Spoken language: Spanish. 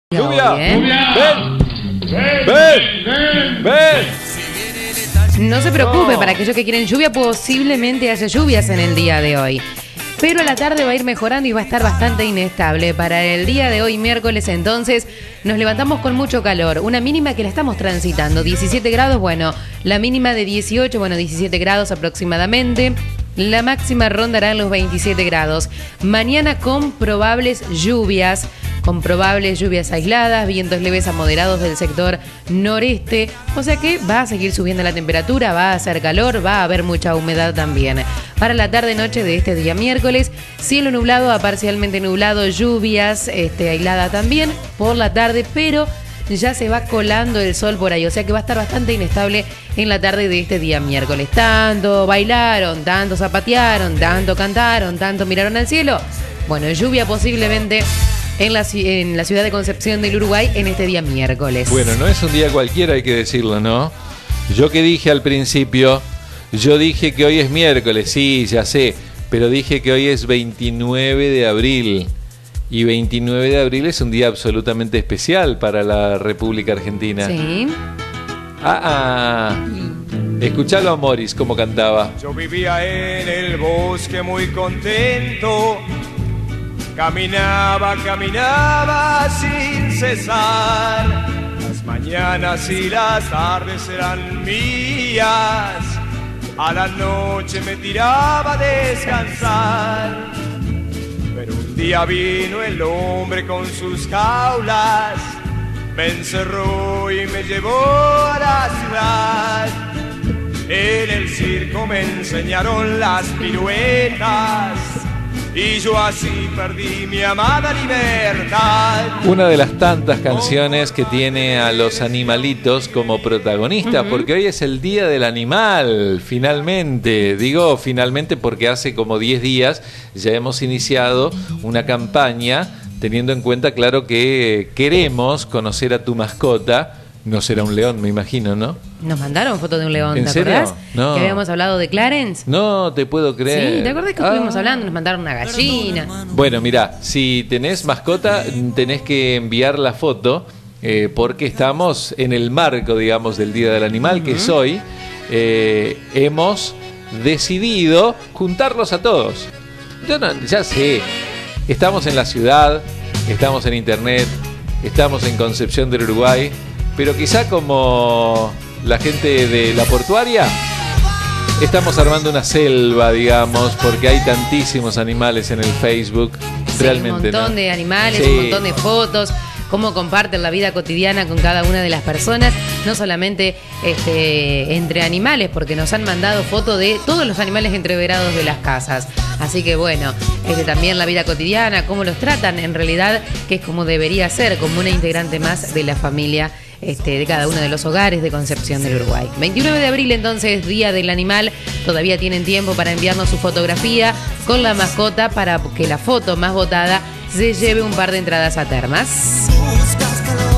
¡Lluvia! Hoy, ¿eh? ¡Ven! No se preocupe, No. para aquellos que quieren lluvia, posiblemente haya lluvias en el día de hoy. Pero a la tarde va a ir mejorando y va a estar bastante inestable. Para el día de hoy, miércoles, entonces, nos levantamos con mucho calor. Una mínima que la estamos transitando. 17 grados, bueno, la mínima de 18, bueno, 17 grados aproximadamente. La máxima rondará en los 27 grados. Mañana con probables lluvias aisladas, vientos leves a moderados del sector noreste. O sea que va a seguir subiendo la temperatura, va a hacer calor, va a haber mucha humedad también. Para la tarde-noche de este día miércoles, cielo nublado a parcialmente nublado, lluvias aislada también por la tarde, pero ya se va colando el sol por ahí, o sea que va a estar bastante inestable en la tarde de este día miércoles. Tanto bailaron, tanto zapatearon, tanto cantaron, tanto miraron al cielo. Bueno, lluvia posiblemente en la ciudad de Concepción del Uruguay en este día miércoles. Bueno, no es un día cualquiera, hay que decirlo, ¿no? Yo que dije al principio, yo dije que hoy es miércoles, sí, ya sé, pero dije que hoy es 29 de abril. Y 29 de abril es un día absolutamente especial para la República Argentina. Sí. Escuchalo a Morris como cantaba. Yo vivía en el bosque muy contento, caminaba sin cesar. Las mañanas y las tardes eran mías, a la noche me tiraba a descansar. Pero un día vino el hombre con sus jaulas, me encerró y me llevó a la ciudad. En el circo me enseñaron las piruetas y yo así perdí mi amada libertad. Una de las tantas canciones que tiene a los animalitos como protagonistas, porque hoy es el Día del Animal, finalmente. Digo finalmente porque hace como 10 días ya hemos iniciado una campaña, teniendo en cuenta, claro, que queremos conocer a tu mascota. No será un león, me imagino, ¿no? Nos mandaron fotos de un león, ¿En ¿te serio? acordás? No. Que habíamos hablado de Clarence. No te puedo creer. Sí, ¿te acordás que estuvimos hablando? Nos mandaron una gallina. Bueno, mirá, si tenés mascota, tenés que enviar la foto, porque estamos en el marco, digamos, del Día del Animal, que es hoy. Hemos decidido juntarlos a todos. Yo no, ya sé, estamos en la ciudad, estamos en internet, estamos en Concepción del Uruguay, pero quizá como la gente de la portuaria, estamos armando una selva, digamos, porque hay tantísimos animales en el Facebook. Sí, Realmente, un montón, ¿no?, de animales, sí, un montón de fotos, cómo comparten la vida cotidiana con cada una de las personas, no solamente entre animales, porque nos han mandado fotos de todos los animales entreverados de las casas. Así que bueno, también la vida cotidiana, cómo los tratan en realidad, que es como debería ser, como una integrante más de la familia de cada uno de los hogares de Concepción del Uruguay. 29 de abril entonces, Día del Animal. Todavía tienen tiempo para enviarnos su fotografía con la mascota para que la foto más votada se lleve un par de entradas a termas. Buscas calor.